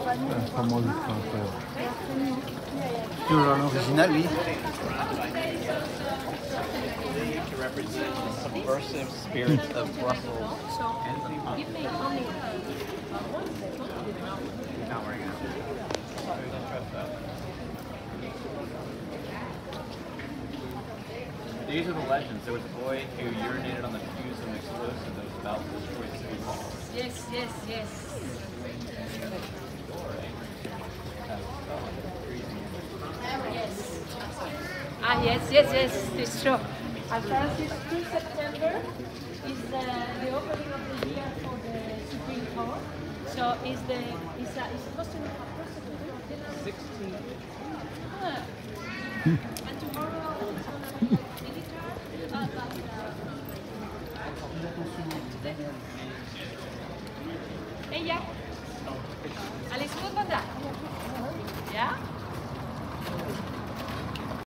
La famosa estatua. Toujours l'original, oui. To represent the subversive spirit of Brussels. Not wearing it. These are the legends. There was a boy who urinated on the fuse of an explosive that was about to destroy City Hall. Yes, yes, yes. Yes. Ah, yes, yes, yes, it's true. And Francis, 2 September is the opening of the year for the Supreme Court. So it's supposed to be 16. Ah. And tomorrow it's going to be militar. Ella.